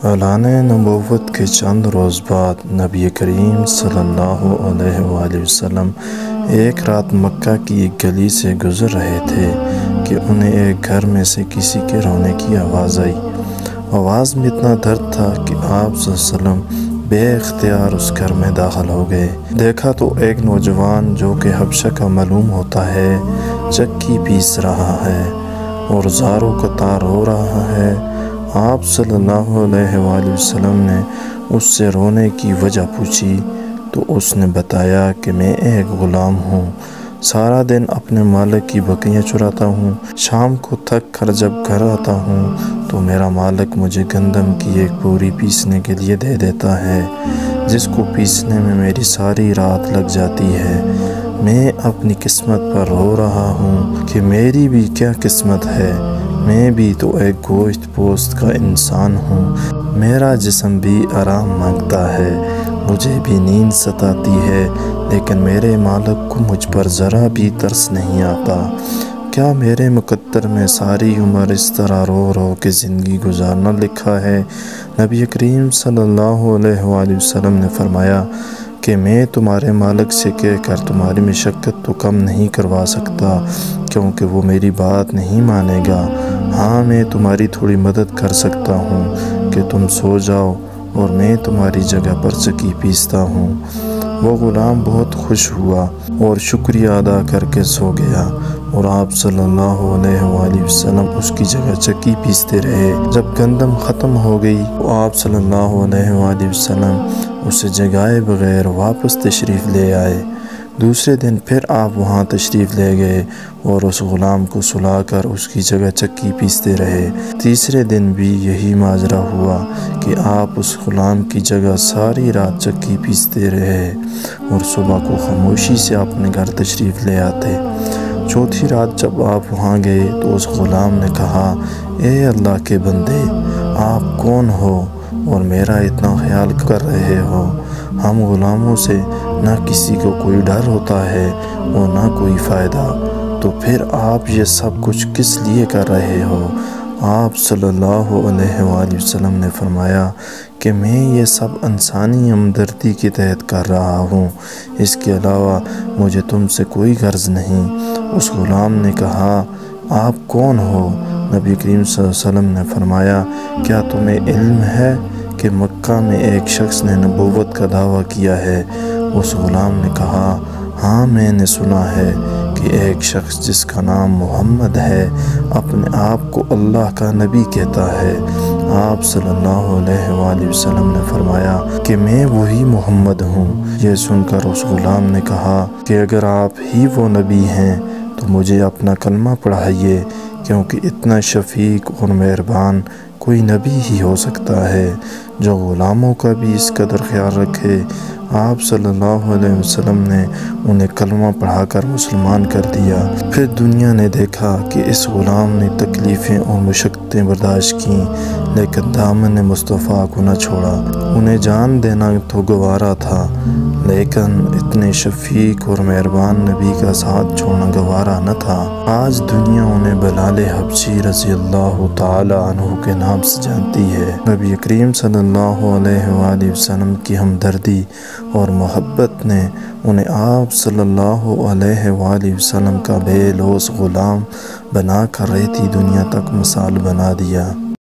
اعلان نبوت کے چند روز بعد نبی کریم صلی اللہ علیہ وآلہ وسلم ایک رات مکہ کی ایک گلی سے گزر رہے تھے کہ انہیں ایک گھر میں سے کسی کے رونے کی آواز آئی۔ آواز میں اتنا درد تھا کہ آپ صلی اللہ علیہ وسلم بے اختیار اس گھر میں داخل ہو گئے۔ دیکھا تو ایک نوجوان جو کہ حبشہ کا معلوم ہوتا ہے چکی پیس رہا ہے اور زاروں قطار ہو رہا ہے۔ آپ صلی اللہ علیہ وآلہ وسلم نے اس سے رونے کی وجہ پوچھی تو اس نے بتایا کہ میں ایک غلام ہوں، سارا دن اپنے مالک کی بکریاں چراتا ہوں، شام کو تھک کر جب گھر آتا ہوں تو میرا مالک مجھے گندم کی ایک بوری پیسنے کے لیے دے دیتا ہے، جس کو پیسنے میں میری ساری رات لگ جاتی ہے۔ میں اپنی قسمت پر رو رہا ہوں کہ میری بھی کیا قسمت ہے، میں بھی تو ایک گوشت پوست کا انسان ہوں، میرا جسم بھی آرام مانگتا ہے، مجھے بھی نیند ستاتی ہے، لیکن میرے مالک کو مجھ پر ذرا بھی ترس نہیں آتا۔ کیا میرے مقدر میں ساری عمر اس طرح رو رو کے زندگی گزارنا لکھا ہے؟ نبی کریم صلی اللہ علیہ وآلہ وسلم نے فرمایا کہ میں تمہارے مالک سے کہہ کر تمہاری مشقت تو کم نہیں کروا سکتا، کیونکہ وہ میری بات نہیں مانے گا۔ ہاں، میں تمہاری تھوڑی مدد کر سکتا ہوں کہ تم سو جاؤ اور میں تمہاری جگہ پر چکی پیستا ہوں۔ وہ غلام بہت خوش ہوا اور شکریہ ادا کر کے سو گیا، اور آپ صلی اللہ علیہ وآلہ وسلم اس کی جگہ چکی پیستے رہے۔ جب گندم ختم ہو گئی تو آپ صلی اللہ علیہ وآلہ وسلم اسے جگائے بغیر واپس تشریف لے آئے۔ دوسرے دن پھر آپ وہاں تشریف لے گئے اور اس غلام کو سلا کر اس کی جگہ چکی پیستے رہے۔ تیسرے دن بھی یہی ماجرا ہوا کہ آپ اس غلام کی جگہ ساری رات چکی پیستے رہے اور صبح کو خاموشی سے اپنے گھر تشریف لے آتے۔ چوتھی رات جب آپ وہاں گئے تو اس غلام نے کہا، اے اللہ کے بندے، آپ کون ہو اور میرا اتنا خیال کر رہے ہو؟ ہم غلاموں سے نہ کسی کو کوئی ڈر ہوتا ہے اور نہ کوئی فائدہ، تو پھر آپ یہ سب کچھ کس لیے کر رہے ہو؟ آپ صلی اللہ علیہ وآلہ وسلم نے فرمایا کہ میں یہ سب انسانی ہمدردی کے تحت کر رہا ہوں، اس کے علاوہ مجھے تم سے کوئی غرض نہیں۔ اس غلام نے کہا، آپ کون ہو؟ نبی کریم صلی اللہ علیہ وسلم نے فرمایا، کیا تمہیں علم ہے کہ مکہ میں ایک شخص نے نبوت کا دعویٰ کیا ہے؟ اس غلام نے کہا، ہاں، میں نے سنا ہے کہ ایک شخص جس کا نام محمد ہے اپنے آپ کو اللہ کا نبی کہتا ہے۔ آپ صلی اللہ علیہ وآلہ وسلم نے فرمایا کہ میں وہی محمد ہوں۔ یہ سن کر اس غلام نے کہا کہ اگر آپ ہی وہ نبی ہیں تو مجھے اپنا کلمہ پڑھائیے، کیونکہ اتنا شفیق اور مہربان کوئی نبی ہی ہو سکتا ہے جو غلاموں کا بھی اس قدر خیال رکھے۔ آپ صلی اللہ علیہ وسلم نے انہیں کلمہ پڑھا کر مسلمان کر دیا۔ پھر دنیا نے دیکھا کہ اس غلام نے تکلیفیں اور مشقتیں برداشت کیں، لیکن دامن مصطفیٰ کو نہ چھوڑا۔ انہیں جان دینا تو گوارا تھا، لیکن اتنے شفیق اور مہربان نبی کا ساتھ چھوڑنا گوارا نہ تھا۔ آج دنیا انہیں بلال حبشی رضی اللہ تعالی عنہ کے نام سے جانتی ہے۔ نبی کریم صلی اللہ علیہ وآلہ وسلم کی ہمدردی اور محبت نے انہیں آپ صلی اللہ علیہ وآلہ وسلم کا بے لوث غلام بنا کر رہتی دنیا تک مثال بنا دیا۔